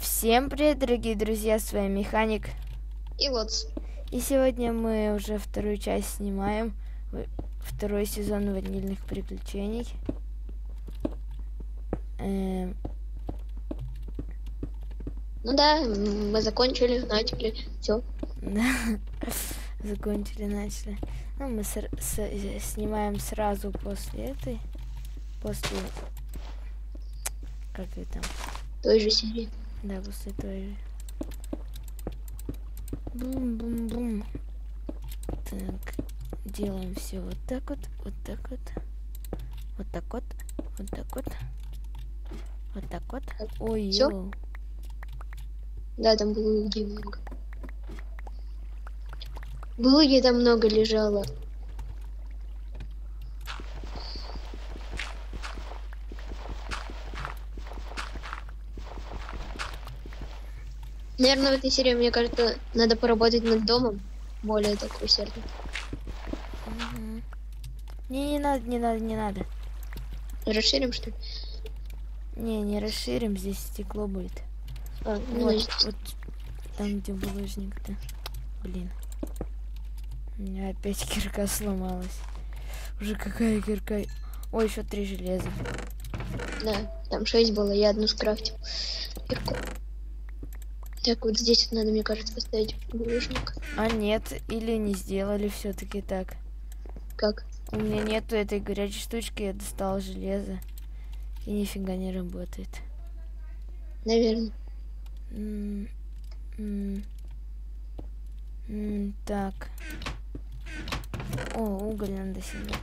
Всем привет, дорогие друзья, с вами Механик. И вот. И сегодня мы уже вторую часть снимаем. Второй сезон ванильных приключений. Ну да, мы закончили, начали, все. Закончили, начали. Ну, мы снимаем сразу после этой. После... Как это там? Той же серии. Да, после той же. Бум-бум-бум. Так, делаем все вот так вот, вот так вот. Вот так вот, вот так вот. Вот так вот. Ой, всё? йоу. Да, там булыги много. Булыги там много лежало. Наверное, в этой серии, мне кажется, надо поработать над домом. Более так усердно. Угу. Не надо, не надо, не надо. Расширим, что ли? Не расширим, здесь стекло будет. Ну, Вот, значит, вот там, где булыжник-то. Блин. У меня опять кирка сломалась. Уже какая кирка? Ой, еще 3 железа. да, там 6 было, я одну скрафтил. Легко. Так, вот здесь вот надо, мне кажется, поставить булыжник. А нет, или не сделали все-таки так. Как? У меня нету этой горячей штучки, я достала железо. И нифига не работает. Наверное. Так. О, уголь надо сюда.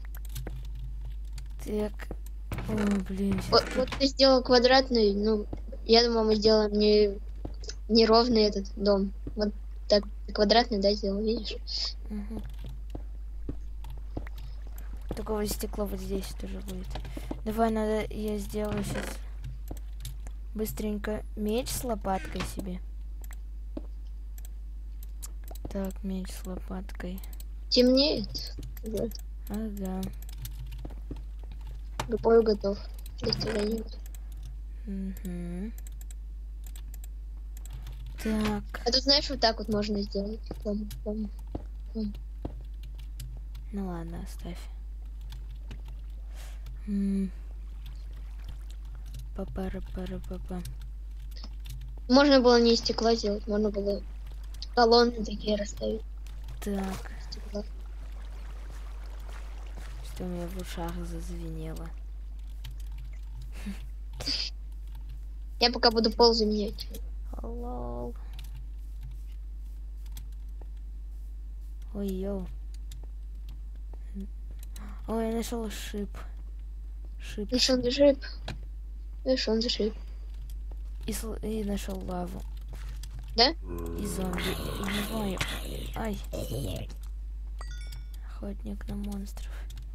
Так. О, блин. Вот ты сделал квадратный, ну, я думаю, мы сделаем не ровный этот дом. Вот так квадратный, да, сделал, видишь? Угу. Такого стекла вот здесь тоже будет. Давай, я сделаю сейчас быстренько меч с лопаткой себе. Так, меч с лопаткой. Темнеет. Вот. Ага. К бою готов. Достижение. Угу. Так. А тут, знаешь, вот так вот можно сделать. Ну ладно, оставь. Папа. Можно было не из стекла сделать, можно было колонны такие расставить. Так. Стекла. Что у меня в ушах зазвенело. Я пока буду пол заменять. Лол. Ой, йоу. Ой, я нашел шип. Шип. Видишь, он зашиб. Видишь, он зашиб. И нашел лаву. Да? И зомби. Убиваю. Ай. Охотник на монстров.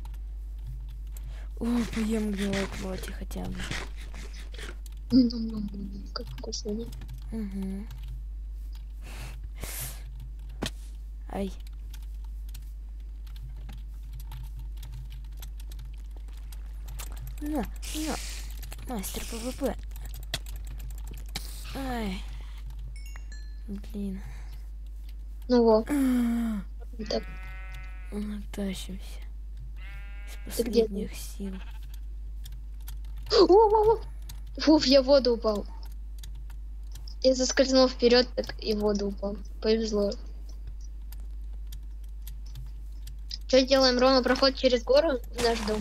О, поем гнилой плоти хотя бы. Как вкусно, да? Угу. Ай. На. Мастер ПВП. Ай. Блин. Ну во. Так. Тащимся. Из Ты где? последних сил. Фуф, я в воду упал. Я заскользнул вперед, так и в воду упал. Повезло. Что делаем, Рома? Проход через гору в наш дом?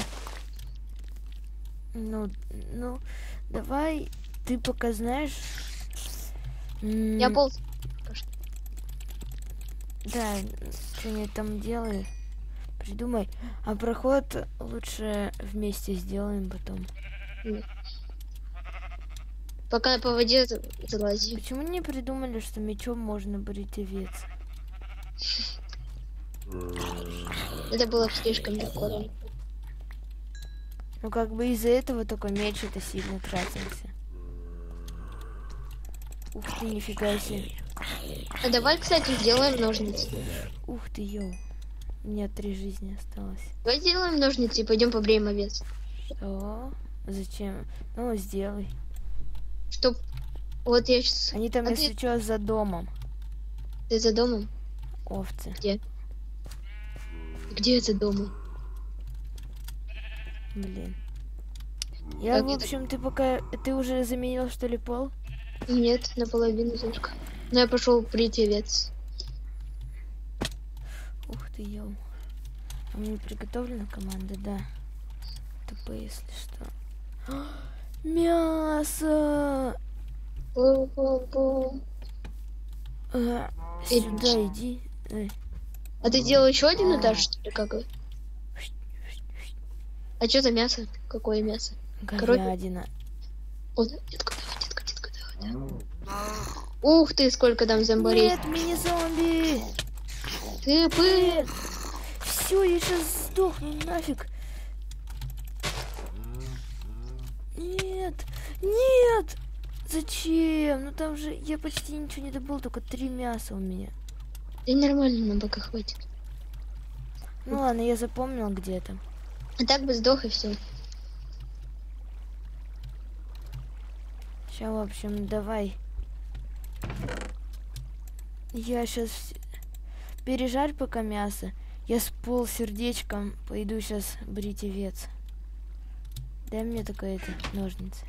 Ну, давай ты пока знаешь. Я полз. Да, что-нибудь там делай. Придумай. А проход лучше вместе сделаем потом. Пока по воде залази. Почему не придумали, что мечом можно брить овец? Это было слишком легко. Ну как бы из-за этого только меч это сильно тратился. Ух ты, нифига себе. А давай, кстати, сделаем ножницы. Ух ты, йоу. У меня 3 жизни осталось. Давай сделаем ножницы и пойдем побреем овец. Что? Зачем? Ну, сделай. Чтоб Вот я сейчас... Они там, А если что, за домом. Ты за домом? Овцы. Где? Где за домом? Блин. Я, Как в это? общем, ты пока... Ты уже заменил, что ли, пол? Нет, наполовину только. Но я пошел притевец. Ух ты, ел. А мне приготовлена команда, да. ТП, если что. Мясо! Пу-пу-пу. Сюда иди. А ты сделал еще один этаж, что ли, как? А что за мясо? Какое мясо? Говядина. О, детка, давай. Ух ты, сколько там зомбарей. Нет, мини-зомби! Ты бы... Все, я сейчас сдохну нафиг. Нет, нет! Зачем? Ну там же я почти ничего не добыл, только 3 мяса у меня. Да нормально, нам пока хватит. Ну ладно, я запомнил где-то. А так бы сдох и все. Сейчас, в общем, давай. Я сейчас пережарь пока мясо. Я с полсердечком пойду сейчас брить овец. Дай мне такое это ножницы.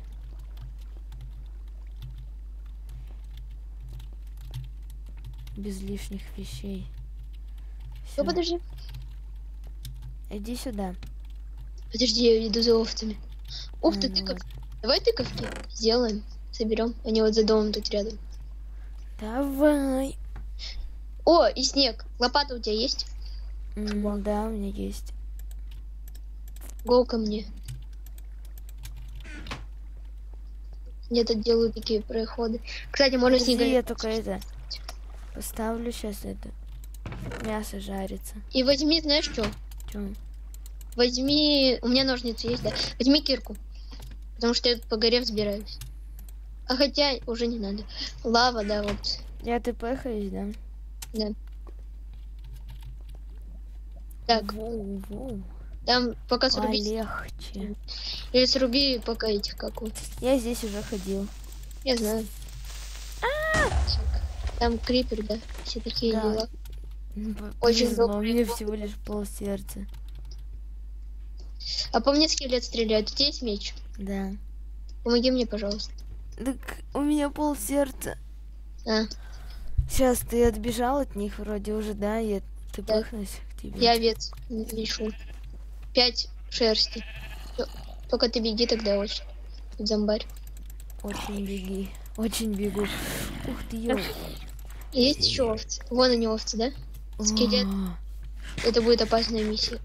Без лишних вещей. Ну Всё. подожди. Иди сюда. Подожди, я иду за овцами. Ух ты, Ну тыков. вот. Давай тыковки сделаем. Соберем. Они вот за домом тут рядом. Давай. О, и снег. Лопата у тебя есть? Да, у меня есть. Гоу ко мне. Я тут делаю такие проходы. Кстати, можно Подожди, снега. я только это поставлю сейчас это. Мясо жарится. И возьми, знаешь что? Чё? Возьми... У меня ножницы есть, да? Возьми кирку. Потому что я тут по горе взбираюсь. А хотя уже не надо. Лава, да, вот. Я ТПхаюсь, да? Да. Так, Воу-воу. там пока сруби... Полегче. Или сруби пока этих каку. Я здесь уже ходил. Я знаю. Там крипер, да? Все такие Да. дела. Очень Очень зло, у добрый меня бог. всего лишь полсердца. А по мне скелет стреляет. У тебя есть меч? Да. Помоги мне, пожалуйста. Так у меня полсердца. А, Сейчас ты отбежал от них вроде уже, да? Я Да. ТПхнусь к тебе. я овец вешу. 5 шерсти. Всё. Только ты беги тогда очень. Зомбарь. Очень беги. Очень бегу. Ух ты, ё. Есть еще овцы. Вон они овцы, да? Скелет. А, Это будет опасная миссия.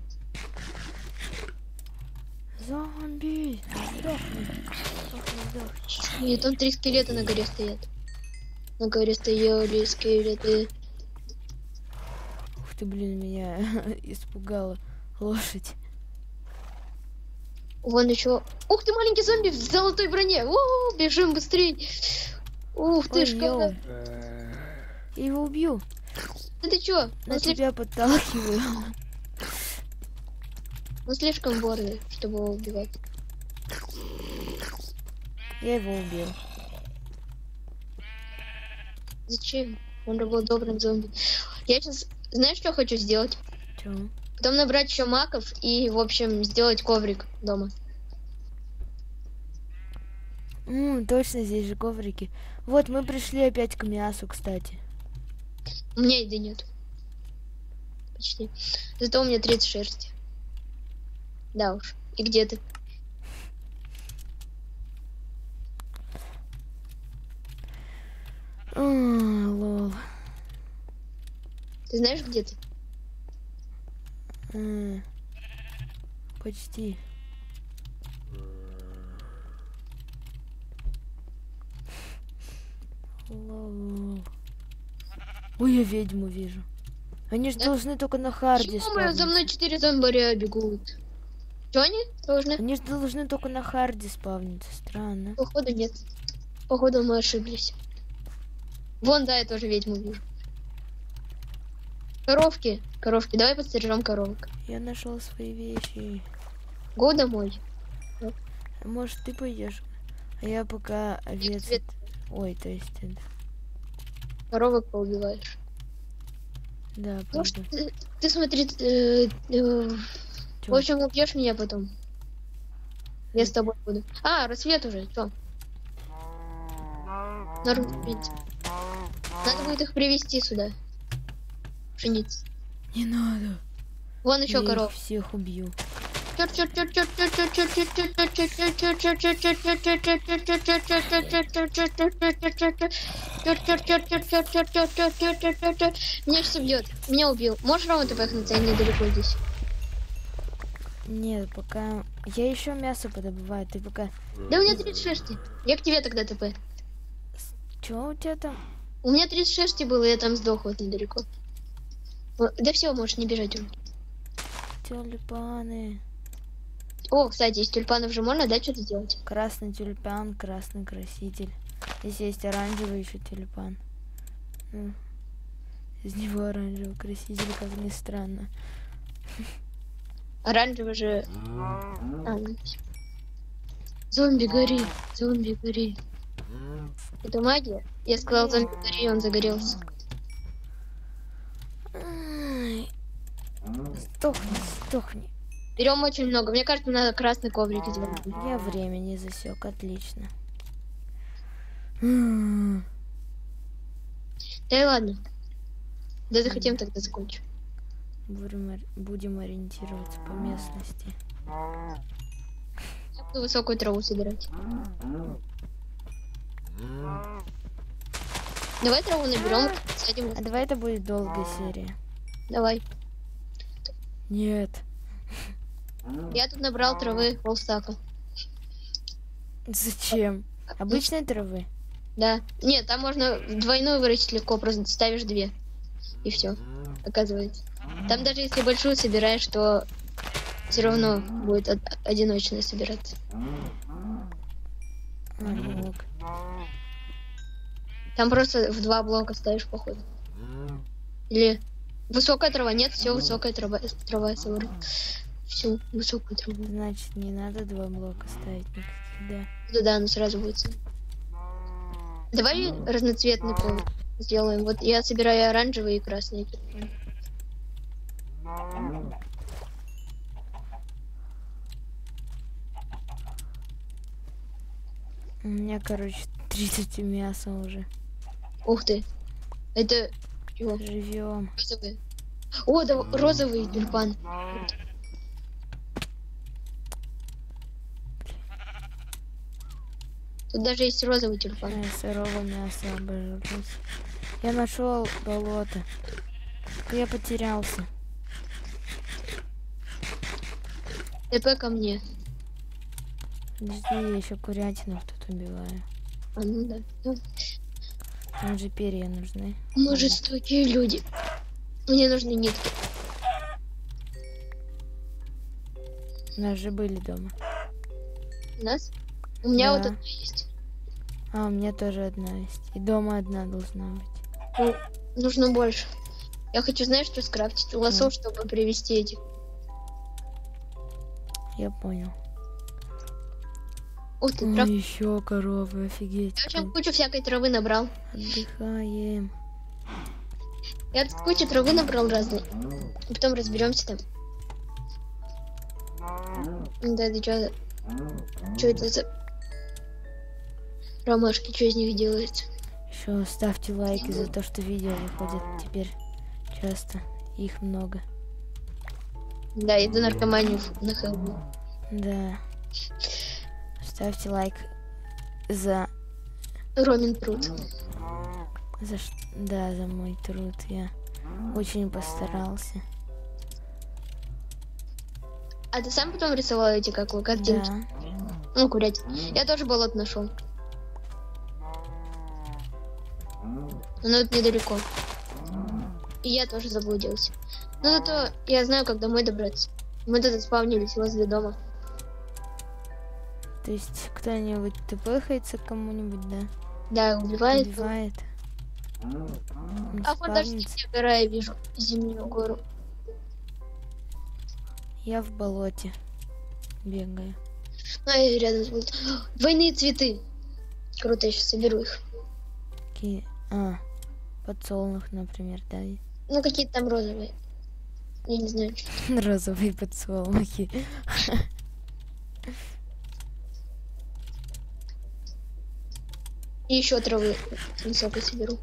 Зомби! Сдохни. Сдохни. Нет, там 3 скелета на горе стоят. На горе стояли скелеты. Ух ты, блин, меня испугала лошадь. Вон еще. Ух ты, маленький зомби в золотой броне. У, бежим быстрей. Ух ты, Ой, ж йоу. как. Я его убью. Это чё? На Он тебя подталкиваю. слишком борзый, чтобы его убивать. Я его убил. Зачем? Он же был добрым зомби. Я сейчас, знаешь, что хочу сделать? Чё? Потом набрать еще маков и, в общем, сделать коврик дома. Точно, здесь же коврики. Вот, мы пришли опять к мясу, кстати. У меня еды нет. Почти. Зато у меня 30 шерсти. Да уж. И где ты? Лол. Ты знаешь, где ты? Почти. Лол. Ой, я ведьму вижу. Они же Да? должны только на харде Ё-моё, за мной спавниться. 4 зомбаря бегут. Что они должны? Они же должны только на харде спавниться. Странно. Походу нет. Походу мы ошиблись. Вон, да, я тоже ведьму вижу. Коровки. Коровки. Давай подстережем коровок. Я нашел свои вещи. Го домой. Может, ты пойдешь? А я пока овец. Цвет. Ой, то есть это... Коровок поубиваешь. Да, Может, пойду. ты смотри, в Чё? общем, убьешь меня потом. Я с тобой буду. А, рассвет уже, чё? Норм, в принципе. Надо будет их привезти сюда. Пшениц. Не надо. Вон еще Я коров. их всех убью. Меня сейчас убьет. Меня убил. Можешь Рома ТП хнуться? Я недалеко здесь. Нет, пока... Я еще мясо подобываю, ты пока... Да у меня 36. Я к тебе тогда ТП. Чё у тебя там? У меня 36 было, я там сдох вот недалеко. Да все, можешь не бежать уже. Тюльпаны. О, кстати, из тюльпанов же можно, да, что-то делать? Красный тюльпан, красный краситель. Здесь есть оранжевый еще тюльпан. Ну, из него оранжевый краситель, как ни странно. Оранжевый же... А, ну. Зомби гори, зомби гори. Это магия? Я сказал зомби гори, он загорелся. Ай. Сдохни, сдохни. Берем очень много. Мне кажется, надо красный коврик сделать. Я время не засек, отлично. Да и ладно. Да захотим, тогда закончу. Будем ориентироваться по местности. Я буду высокую траву собирать. Давай траву наберем, садим. А давай это будет долгая серия. Давай. Нет. Я тут набрал травы полстака. Зачем? Обычной травы? Да. Нет, там можно двойную вырастить легко, просто ставишь 2. И все. Оказывается. Там даже если большую собираешь, то все равно будет одиночно собираться. Ок. Там просто в 2 блока ставишь, походу. Или высокая трава? Нет, все, высокая трава я собрал. Всю высокую траву. Значит, не надо 2 блока ставить никаких, да? Да, оно сразу будет. Давай разноцветный пол сделаем. Вот я собираю оранжевые и красные. У меня, короче, 30 мяса уже. Ух ты. Это чего? Живем. Розовые. О, да, розовый тюльпан. Тут даже есть розовый тюльпан. Сырого мяса обожаюсь. Я нашел болото. Только я потерялся. ТП ко мне. Подожди, я еще курятинов тут убиваю. А ну да. Ну, Там же перья нужны. мы жестокие люди. Мне нужны нитки. У нас же были дома. У нас? У меня Да. вот одна есть. А, у меня тоже одна есть. И дома одна должна быть. Ну, нужно больше. Я хочу, знаешь, что скрафтить? Лосо, чтобы привести этих. Я понял. Ух ты, трав... Еще коровы, офигеть. Я вообще кучу всякой травы набрал. Отдыхаем. Я тут кучу травы набрал разной. И потом разберемся там. Да, ты чё? Что это за ромашки? Что из них делается? Еще ставьте лайки за то, что видео выходят теперь часто. Их много. Да, иду наркоманию на хелбу. Да. Ставьте лайк за... Ромин труд. Да, за мой труд. Я очень постарался. А ты сам потом рисовал эти картинки? Да. Ну, курять. Я тоже болото нашел. Но это недалеко. И я тоже заблудился. Но зато я знаю, как домой добраться. Мы тут спавнились возле дома. То есть кто-нибудь тпхается к кому-нибудь, да? Да, убивает. Убивает. Он А подожди, спавнится. где гора я вижу? Зимнюю гору. Я в болоте бегаю. А, я рядом с болотом. Двойные цветы. Круто, я сейчас соберу их. Какие? Подсолнух, например, да? Ну, какие-то там розовые. Я не знаю, что. Розовые подсолнухи. И еще травы высокой соберу.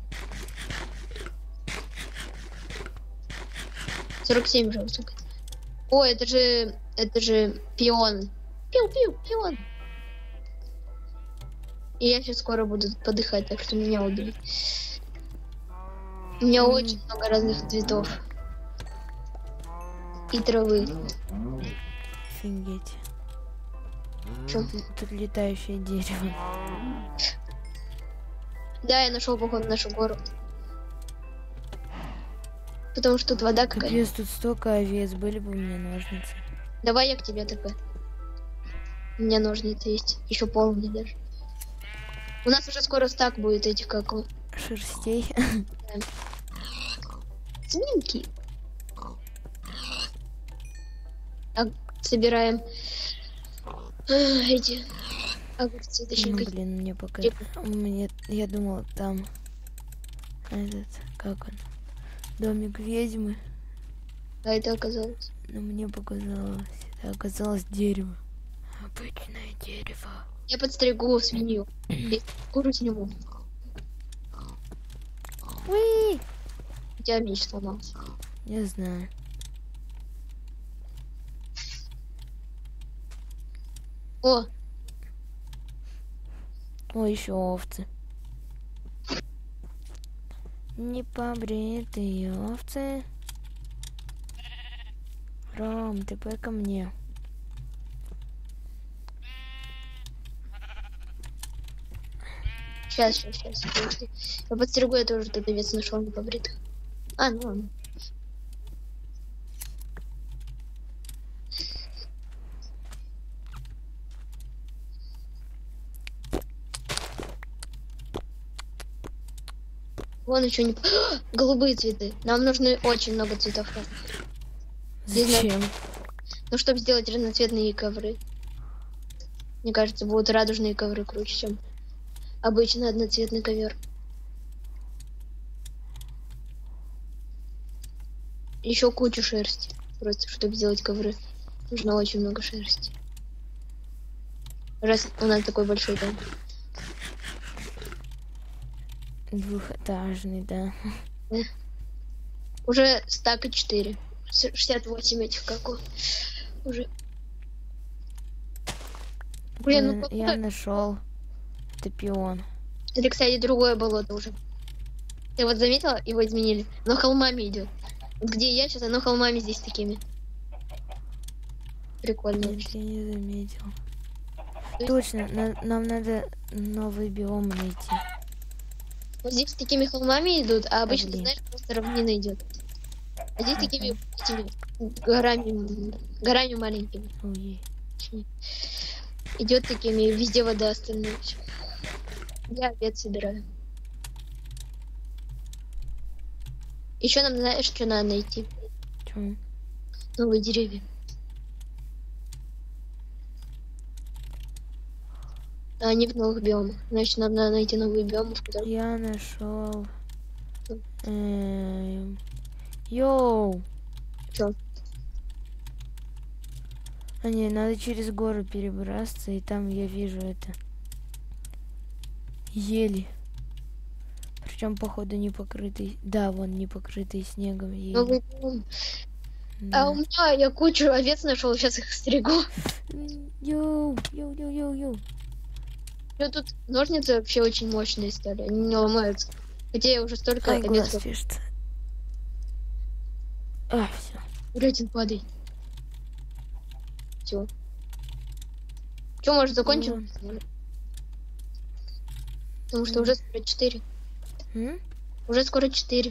47 уже высокой. О, это же пион. Пион. И я сейчас скоро буду подыхать, так что меня убили. У меня очень много разных цветов. И травы. Офигеть. Чё? Тут летающее дерево. Да, я нашел поход на нашу гору. Потому что тут вода какая-то. Капец, тут столько овец. Были бы у меня ножницы. Давай я к тебе такой. У меня ножницы есть. Еще полные даже. У нас уже скоро стак будет этих как его. Шерстей. Свинки. Так, собираем эти огурцы, точнее. Ну, блин, мне пока... Я думал, там... Этот... Как он? Домик ведьмы. А это оказалось. Но мне показалось... Это оказалось дерево. Обычное дерево. Я подстригу свинью. И куру сниму. Уи! У тебя меч сломался. Не знаю. О, Еще овцы. Непобритые овцы. Ром, ты пой ко мне. сейчас. Я подстригу, я тоже тут овец нашел непобритых. Ну ладно. Вон еще не... Голубые цветы. Нам нужно очень много цветов. Зачем? Ну, чтобы сделать разноцветные ковры. Мне кажется, будут радужные ковры круче, чем обычно одноцветный ковер. Еще кучу шерсти. Просто, чтобы сделать ковры. Нужно очень много шерсти. Раз у нас такой большой дом. Двухэтажный, да. Уже стака 4. 68 этих какого. Уже. Блин, ну Я нашел. Это пион. это, кстати, другое болото уже. Ты вот заметила, его изменили? Оно холмами идет. Вот где я сейчас, оно холмами здесь такими. Прикольно. Нет, я не заметил. Точно, нам надо новый биом найти. Вот здесь такими холмами идут, а обычно, блин. знаешь, просто равнина идет. А здесь такими этими горами маленькими. Ой. Идет такими, везде вода остальная. Я обед собираю. Еще нам, знаешь, что надо найти? Чё? Новые деревья. А они в новых биомах. Значит, нам надо найти новые биомы, в которых... Я нашел. Йоу. Чё? Не, надо через гору перебраться, и там я вижу это. Ели. Причем, походу, не покрытый. Да, вон не покрытый снегом ели. Новый биом. Да. А у меня я кучу овец нашел, сейчас их стригу. Йоу. Ну тут ножницы вообще очень мощные стали, они не ломаются. Хотя я уже столько Ай, глаз овец... пишется. Все. Рейтинг падай. Все. Че, может, закончим? Потому что уже скоро 4. Уже скоро 4.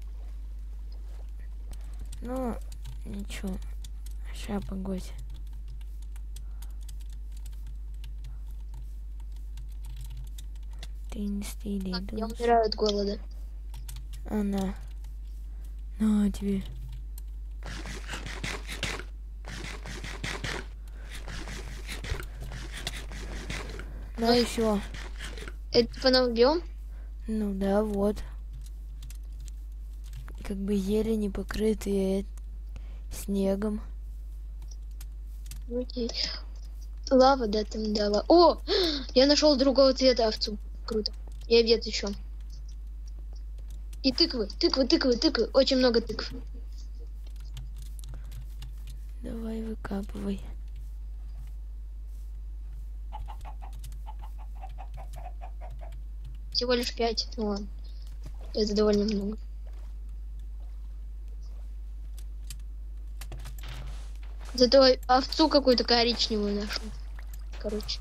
Ну, ничего. Ща, погодь. Я умираю от голода. Она. На тебе. На еще. Это типа новый биом? Ну да, вот. Как бы еле не покрытые снегом. Окей. Лава, да, там дала. О! Я нашел другого цвета овцу. Круто. И овец еще. И тыквы, тыквы, тыквы, тыквы. Очень много тыкв. Давай выкапывай. Всего лишь 5. Ну ладно. Это довольно много. Зато овцу какую-то коричневую нашел. Короче.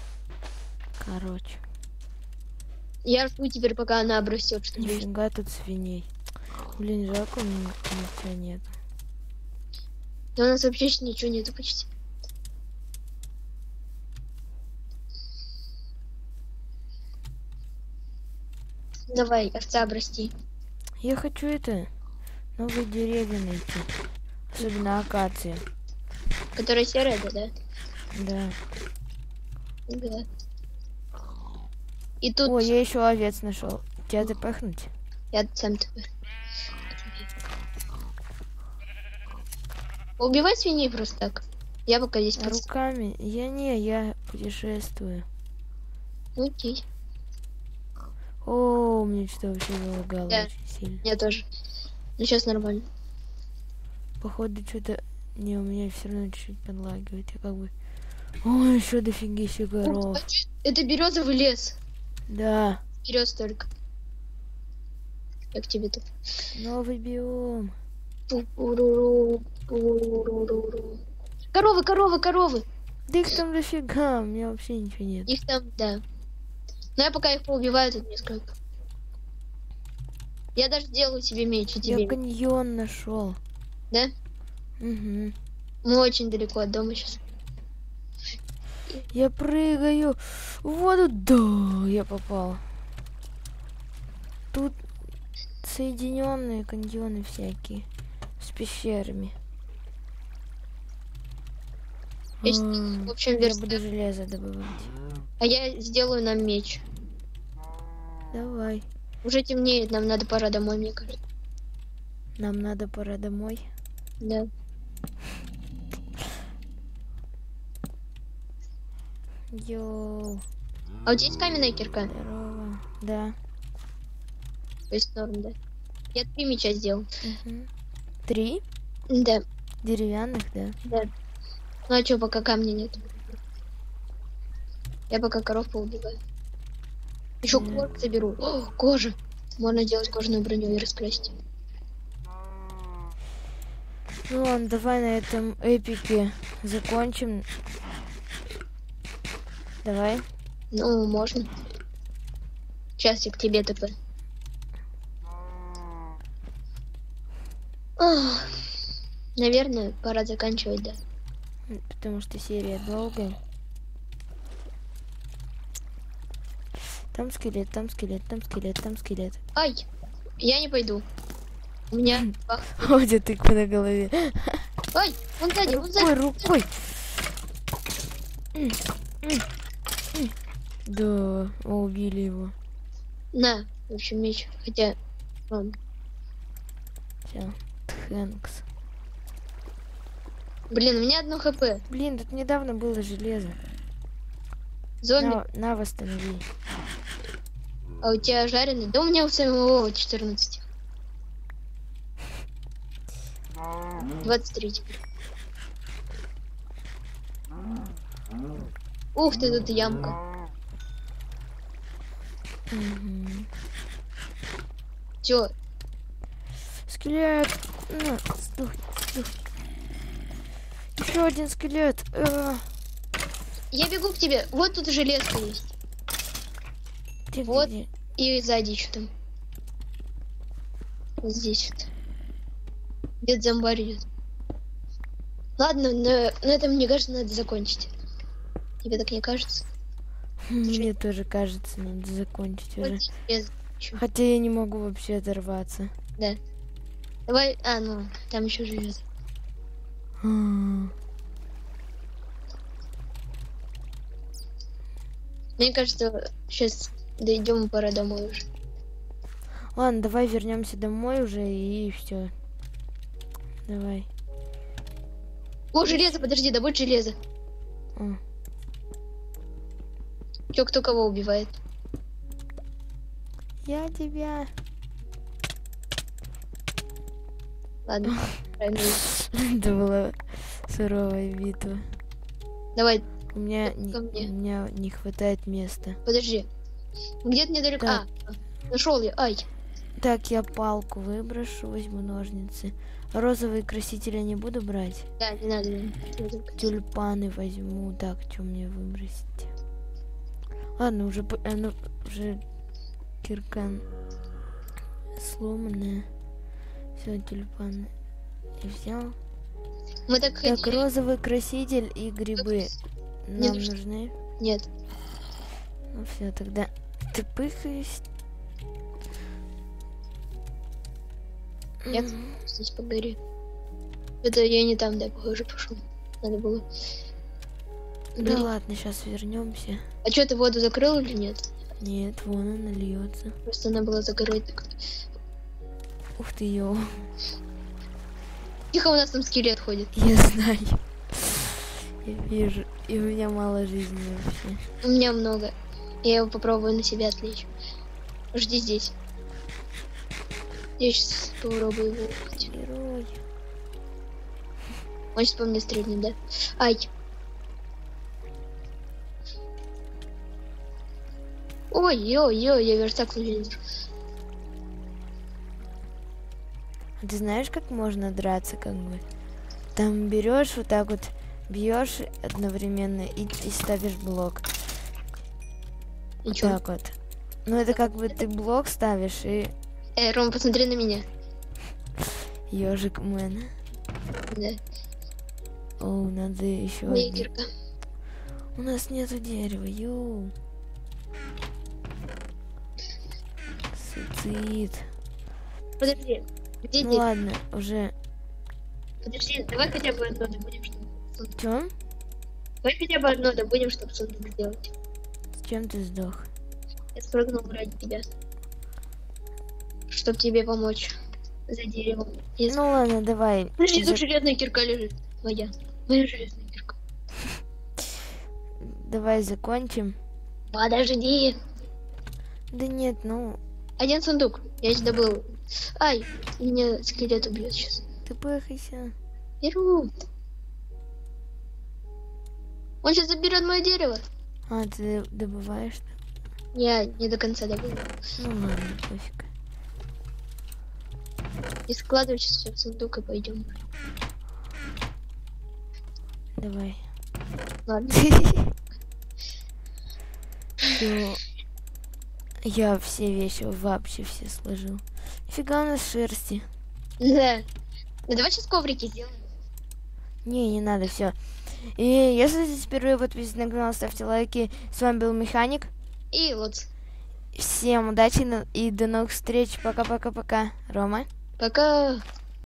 Я жду теперь, пока она обрастет, чтобы... Нифига тут свиней. Блин, жалко, у меня ничего нет. Да у нас вообще ничего нету почти. Давай, овца обрасти. Я хочу новые деревья найти. Особенно акации. Которая серая, да? Да. Да. И тут... О, я еще овец нашел. Тебя запахнуть? Я сам такой. Убивай свиней просто так. Я пока здесь Руками? Я путешествую. Окей. О, мне что вообще залагало Да. очень сильно. Я тоже. Ну сейчас нормально. Походу что-то... Не, у меня все равно чуть-чуть подлагивает. Я как бы... Ой, еще дофигища коров. Это березовый лес. Да. Берез только. Как тебе тут? Новый биом. Коровы. Да их там дофига, у меня вообще ничего нет. Их там, да. Но я пока их поубиваю тут несколько. Я даже делаю себе меч и тебе. Я каньон нашел. Да? Угу. Мы очень далеко от дома сейчас. Я прыгаю в воду. Да, я попал. Тут соединенные каньоны всякие с пещерами. В общем, Я буду железо добывать. А я сделаю нам меч. Давай. Уже темнеет, нам надо пора домой, мне кажется. Нам надо пора домой. Да. Йоу. А у тебя есть каменная кирка? Здорово. Да. То есть норм, да? Я 3 меча сделал. 3? Да. Деревянных, да? Да. Ну а что, пока камня нет? Я пока коров поубиваю. Еще кожу соберу. О, кожа! Можно делать кожаную броню и раскрасить. Ну ладно, давай на этом эпике закончим. Давай. Ну, можно. Сейчас я к тебе ТП. Ах, наверное, пора заканчивать, да. Потому что серия долгая. Там скелет, там скелет, там скелет, там скелет. Ай! Я не пойду. У меня... О, у тебя тыква на голове. Ай! Он сзади, Рукой. Да, убили его. На, в общем, меч. Хотя... Ладно. Все, Тхэнкс. Блин, у меня 1 хп. Блин, тут недавно было железо. Зомби. На восстанови. А у тебя жареный? Да у меня у самого 14. 23 теперь. Ух ты, тут ямка. Все. Скелет. На, сдохни. Еще один скелет. Я бегу к тебе. Вот тут железка есть. Где, Вот. где? И сзади что там. Вот здесь вот. Где-то зомбарь идет. Ладно, на этом, мне кажется, надо закончить. Тебе так не кажется? Мне тоже кажется, надо закончить уже. Вот без- Хотя я не могу вообще оторваться. Да. Давай. А, ну, там еще живет. Мне кажется, сейчас дойдем и пора домой уже. Ладно, давай вернемся домой уже и все. Давай. О, железо, подожди, добудь железо. А. Чё, кто кого убивает? Я тебя. Ладно, правильно. Это была суровая битва. Давай, У меня, ко мне. у меня не хватает места. подожди. Где-то недалеко. Так. Нашел я. Ай. Так, я палку выброшу, возьму ножницы. Розовые красители не буду брать. Да, не надо. не надо. Тюльпаны возьму. Так, что мне выбросить? Ладно, уже кирка сломанная. Все, тюльпаны. И взял. Мы так Так, хотели. розовый краситель и грибы нам Нет. нужны. Нет. Ну все, тогда ты пыхаешь. Я здесь погори. Это я не там, да, похоже, пошел. Надо было. Да Гори. ладно, сейчас вернемся. А что, ты воду закрыл или нет? Нет, вон она льется. Просто она была закрыта. Ух ты, ё. Тихо, у нас там скелет ходит. Я знаю. Я вижу. И у меня мало жизни вообще. У меня много. Я его попробую на себя отвлечь. Жди здесь. Я сейчас попробую его убить. Герой. Он сейчас по мне стрельнет, да? Ай. Ой-ой-ой, я верстак не вижу. А ты знаешь, как можно драться, как бы? Там берешь вот так вот, бьешь одновременно и ставишь блок. И Вот чё? так вот. Ну это как бы ты блок ставишь и Ром, посмотри на меня. ежик мэн. Да. О, надо еще. Моя кирка. У нас нету дерева, йоу. Суицид. Подожди. Где Ну дерево? ладно, уже. Подожди, давай хотя бы одно добудем, чтобы сундук. Чё? Давай хотя бы одно добудем, чтобы сундук сделать. С чем ты сдох? Я спрыгнул ради тебя. Чтоб тебе помочь. За деревом. Ну ладно, давай. Подожди, За- тут железная кирка лежит. Моя. Моя железная кирка. Давай закончим. Подожди. Да нет, ну, Один сундук. Я здесь добыл. Ай, меня скелет убьет сейчас. ты пыхайся. Беру. Он сейчас заберет мое дерево. А, ты добываешь? Я не до конца добыл. Ну ладно, пофиг. И складывай сейчас все в сундук и пойдем. Давай. Ладно. Всё. Я все вещи вообще все сложил. Фига у нас шерсти. Да. Ну давай сейчас коврики сделаем. Не надо, все. И если здесь впервые подписывайтесь на канал, ставьте лайки. С вами был Механик. И вот. Всем удачи и до новых встреч. Пока-пока-пока. Рома. Пока.